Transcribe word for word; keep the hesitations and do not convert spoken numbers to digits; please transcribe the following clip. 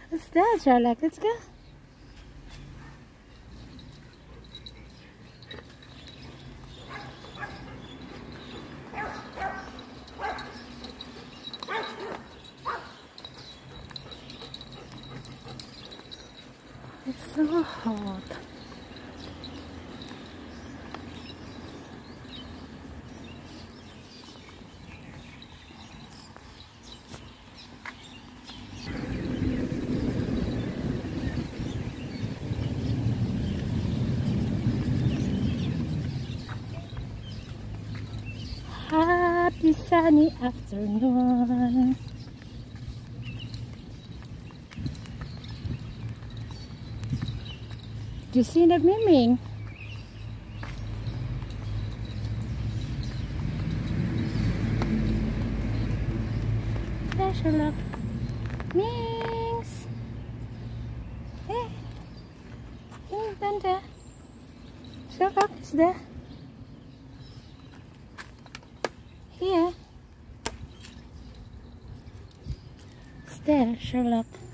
What's that, Sherlock? Let's go. It's so hot. Happy sunny afternoon. Do you see the miming? There, Sherlock. Mings! Hey! Ming, down there. Sherlock is there. Here. It's there, Sherlock.